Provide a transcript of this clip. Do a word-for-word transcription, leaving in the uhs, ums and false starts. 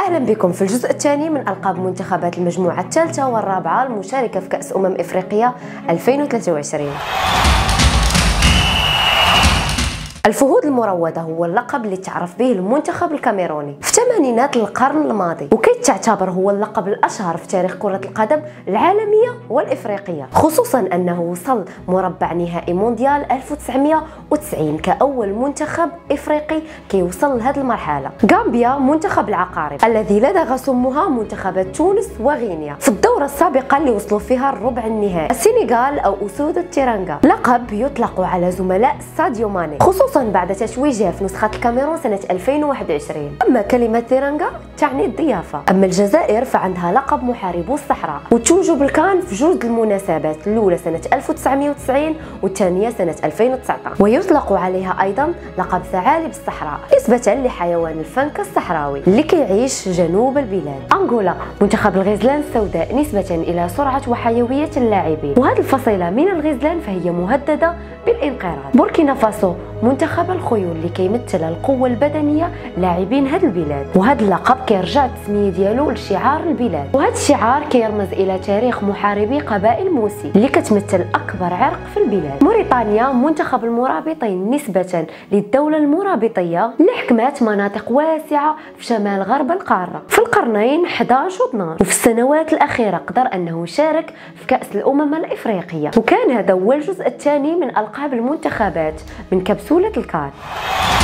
أهلا بكم في الجزء الثاني من ألقاب منتخبات المجموعة الثالثة والرابعة المشاركة في كأس أمم إفريقيا ألفين وثلاثة وعشرين. الفهود المروضة هو اللقب اللي تعرف به المنتخب الكاميروني في ثمانينات القرن الماضي، وكيتعتبر هو اللقب الأشهر في تاريخ كرة القدم العالمية والإفريقية، خصوصا أنه وصل مربع نهائي مونديال ألف وتسعمائة وتسعين كأول منتخب إفريقي كيوصل لهذه المرحلة. غامبيا منتخب العقارب الذي لدغ سمها منتخبات تونس وغينيا في الدورة السابقة اللي وصلوا فيها الربع النهائي. السنغال أو أسود التيرانغا لقب يطلق على زملاء ساديو ماني، خصوصا بعد تتويجها في نسخة الكاميرون سنة ألفين وواحد وعشرين. أما كلمة تيرانغا تعني الضيافة. أما الجزائر فعندها لقب محاربو الصحراء، وتوجوا بالكان في جوج المناسبات، الأولى سنة ألف وتسعمائة وتسعين والثانية سنة ألفين وتسعة عشر، ويطلق عليها أيضا لقب ثعالب الصحراء نسبة لحيوان الفنكة الصحراوي اللي كيعيش جنوب البلاد. أنغولا منتخب الغزلان السوداء نسبة إلى سرعة وحيوية اللاعبين، وهذه الفصيلة من الغزلان فهي مهددة بالانقراض. بوركينا فاسو منتخب الخيول اللي كيمثل القوة البدنية لاعبين هذه البلاد، وهذا اللقب كيرجع التسمية ديالو لشعار البلاد، وهذا الشعار كيرمز إلى تاريخ محاربي قبائل موسي اللي كتمثل أكبر عرق في البلاد. موريتانيا منتخب المرابطين نسبة للدولة المرابطية اللي حكمت مناطق واسعة في شمال غرب القارة في القرنين أحد عشر و اثناش، وفي السنوات الأخيرة قدر أنه شارك في كأس الأمم الإفريقية. وكان هذا هو الجزء الثاني من ألقاب المنتخبات من كبسولة الكان.